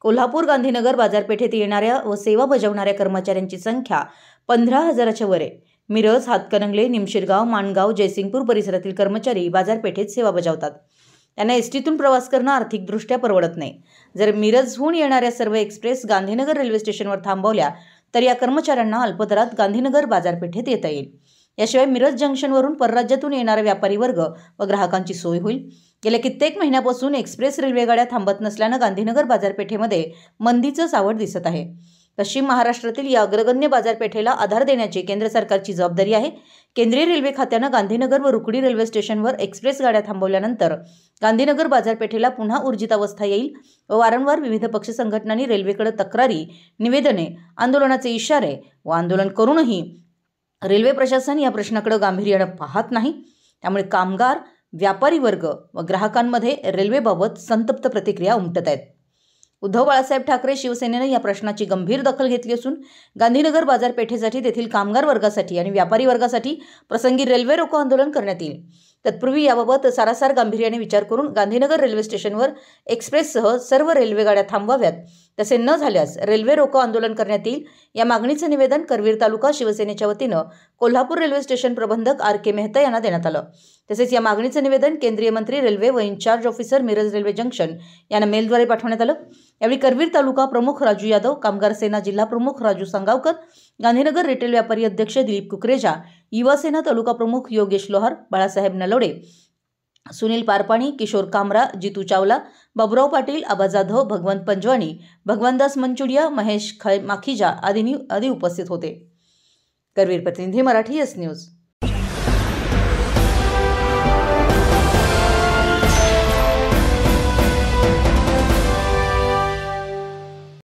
कोल्हापूर गांधीनगर बाजारपेठेत येणाऱ्या व सेवा बजावणाऱ्या कर्मचाऱ्यांची संख्या 15,000च्या वर आहे। मिरज, हातकणंगले, निमशिरगाव, माणगाव, जयसिंगपूर परिसरातील कर्मचारी बाजारपेठेत सेवा बजावतात। त्यांना एसटीतून प्रवास करणं आर्थिकदृष्ट्या परवडत नाही। जर मिरजहून येणाऱ्या सर्व एक्सप्रेस गांधीनगर रेल्वे स्टेशनवर थांबवल्या तर या कर्मचाऱ्यांना अल्पदरात गांधीनगर बाजारपेठेत येता येईल। याशिवाय मिरज जंक्शनवरून परराज्यातून येणारा व्यापारी वर्ग व ग्राहकांची सोय होईल। गेल्या कित्येक महिन्यापासून एक्सप्रेस रेल्वे गाड्या थांबत नसल्याने गांधीनगर बाजारपेठेमध्ये मंदीचं सावट दिसत आहे। पश्चिम महाराष्ट्रातील या अग्रगण्य बाजारपेठेला आधार देण्याची केंद्र सरकारची जबाबदारी आहे। केंद्रीय रेल्वे खात्याने गांधीनगर व रुकडी रेल्वे स्टेशनवर एक्सप्रेस गाड्या थांबवल्यानंतर गांधीनगर बाजारपेठेला पुन्हा ऊर्जितावस्था येईल व वारंवार विविध पक्ष संघटनांनी रेल्वेकडे तक्रारी, निवेदने, आंदोलनाचे इशारे व आंदोलन करूनही रेल्वे प्रशासन या प्रश्नाकडे गांभीर्याने पाहत नाही। त्यामुळे कामगार, व्यापारी वर्ग व ग्राहकांमध्ये रेल्वेबाबत संतप्त प्रतिक्रिया उमटत आहेत। उद्धव बाळासाहेब ठाकरे शिवसेनेने या प्रश्नाची गंभीर दखल घेतली असून गांधीनगर बाजारपेठेसाठी तेथील कामगार वर्गासाठी आणि व्यापारी वर्गासाठी प्रसंगी रेल्वे रोको आंदोलन करण्यात येईल। तत्पूर्वी याबाबत सारासार गांभीर्याने विचार करून गांधीनगर रेल्वे स्टेशनवर एक्सप्रेससह सर्व रेल्वे गाड्या थांबवाव्यात, तसे न झाल्यास रेल्वे रोको आंदोलन करण्यात येईल। या मागणीचे निवेदन करवीर तालुका शिवसेनेच्या वतीने कोल्हापूर रेल्वे स्टेशन प्रबंधक RK मेहता यांना देण्यात आलं। तसेच या मागणीचे निवेदन केंद्रीय मंत्री रेल्वे व in charge officer Miraj railway junction यांना मेलद्वारे पाठवण्यात आलं। यावेळी करवीर तालुका प्रमुख राजू यादव, कामगार सेना जिल्हा प्रमुख राजू सांगावकर, गांधीनगर रिटेल व्यापारी अध्यक्ष दिलीप कुकरेजा, युवा सेना तालुका प्रमुख योगेश लोहार, बाळासाहेब नलवडे, सुनील पारपाणी, किशोर कामरा, जितू चावला, बाबुराव पाटील, आबा जाधव, भगवंत पंजवानी, भगवानदास मंचुडिया, महेश माखीजा आदी उपस्थित होते। करवीर प्रतिनिधी, मराठी एस न्यूज।